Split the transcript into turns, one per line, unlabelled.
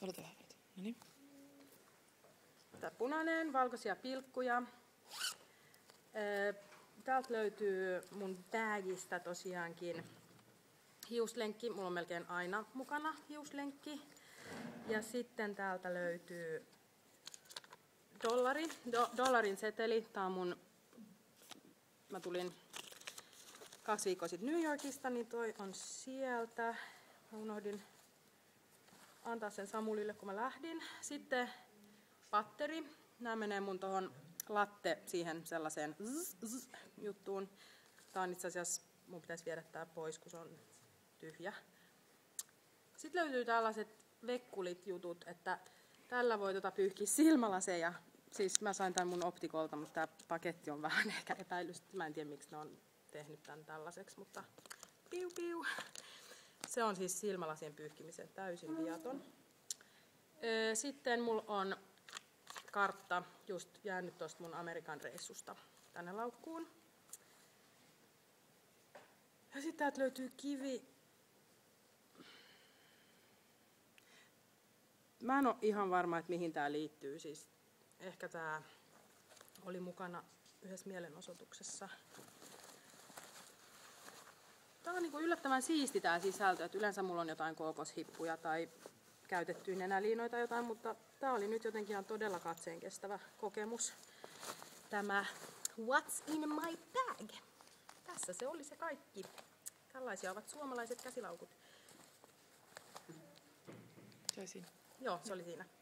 Aloitetaan. No niin.
Tää punainen, valkoisia pilkkuja. Täältä löytyy mun bagista tosiaankin hiuslenkki. Mulla on melkein aina mukana hiuslenkki. Ja sitten täältä löytyy dollarin seteli. Tää on mä tulin 2 viikkoa sitten New Yorkista, niin toi on sieltä. Mä unohdin antaa sen Samulille, kun mä lähdin. Sitten patteri. Nämä menee mun tohon latte siihen sellaiseen juttuun. Tää on itse asiassa, mun pitäisi viedä tää pois, kun se on tyhjä. Sitten löytyy tällaiset vekkulit jutut, että tällä voi pyyhkiä silmälaseja. Siis mä sain tän mun optikolta, mutta tää paketti on vähän ehkä epäilystä. Mä en tiedä, miksi ne on tehnyt tän tällaiseksi, mutta piu piu. Se on siis silmälasien pyyhkimisen täysin viaton. Sitten mulla on kartta just jäänyt tosta mun Amerikan reissusta tänne laukkuun. Ja sitten täältä löytyy kivi. Mä en oo ihan varma, että mihin tää liittyy. Siis ehkä tää oli mukana yhdessä mielenosoituksessa. Tää on niinku yllättävän siisti tää sisältö. Et yleensä mulla on jotain kookoshippuja tai käytettyjä nenäliinoja tai jotain, mutta tää oli nyt jotenkin ihan todella katseen kestävä kokemus. Tämä What's in my bag? Tässä se oli se kaikki. Tällaisia ovat suomalaiset käsilaukut.
Se oli siinä.
Joo, se oli siinä.